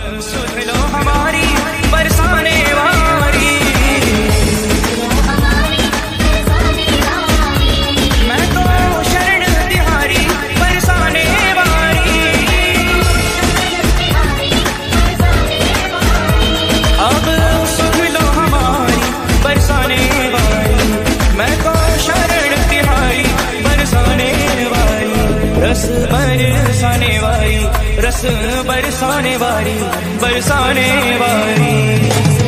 सुन लो हमारी बरसाने वारी। मैं तो शरण तिहारी बरसाने वारी। अब सुन लो हमारी बरसाने वारी। मैं तो शरण तिहारी बरसाने वारी। रस बरसाने वारी, रस बरसाने वारी, बरसाने वारी।